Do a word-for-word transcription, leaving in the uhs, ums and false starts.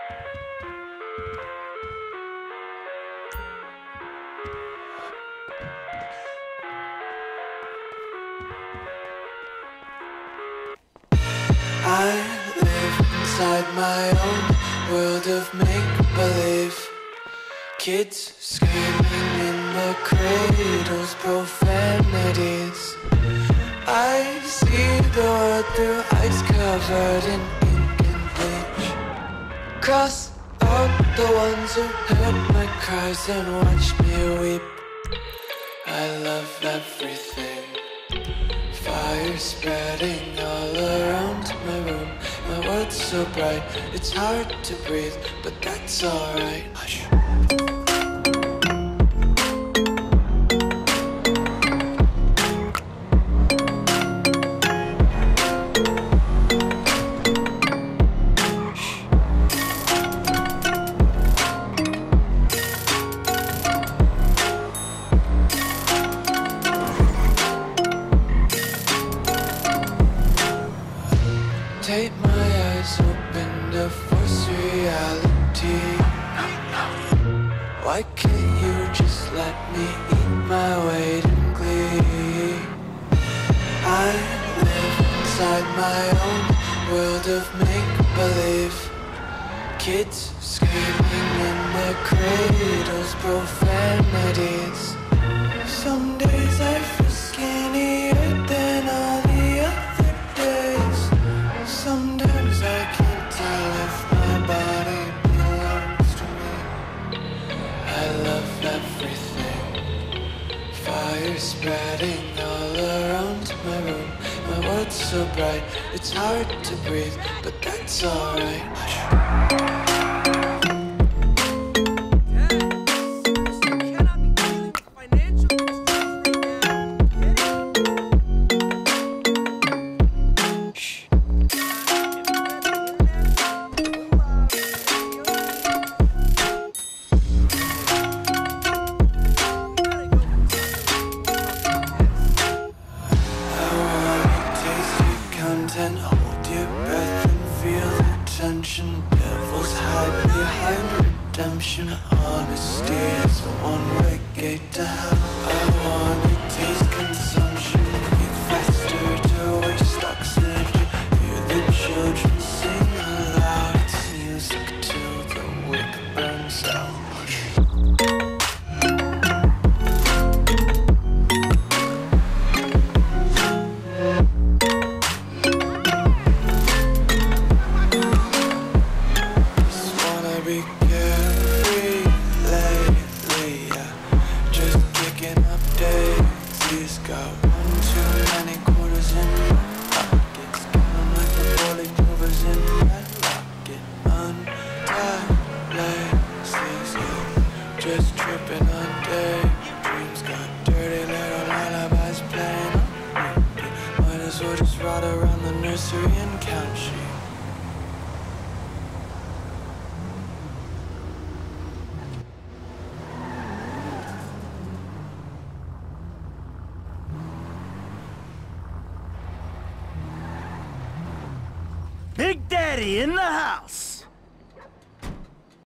I live inside my own world of make-believe. Kids screaming in the cradles, profanities. I see the world through ice covered in ink and bleach. Cross out the ones who heard my cries and watched me weep. I love everything. Fire spreading all around my room. My world's so bright, it's hard to breathe, but that's alright. Hush. Take my eyes open to force reality. Why can't you just let me eat my weight in glee? I live inside my own world of make-believe. Kids screaming in their cradles, profanities. Some days I feel skinnier than all the other days. Sometimes I can't tell if my body belongs to me. I love everything. Fire spreading all around my room. My world's so bright, it's hard to breathe, but that's alright. Hush. And hold your breath and feel the tension. Devils hide behind redemption. Honesty is a one-way gate to hell. I wanna taste consumption. Eat faster to waste oxygen. Hear the children sing aloud. It's music till the wick burns out. Be carefree lately, yeah. Just kicking up daisies. Got one too many quarters in my pockets. Counting like the four-leaf clovers in my locket. Untied laces, yeah. Just tripping on daydreams. Got dirty little lullabies playing on repeat. Might as well just ride around the nursery and count sheep. Big Daddy in the house.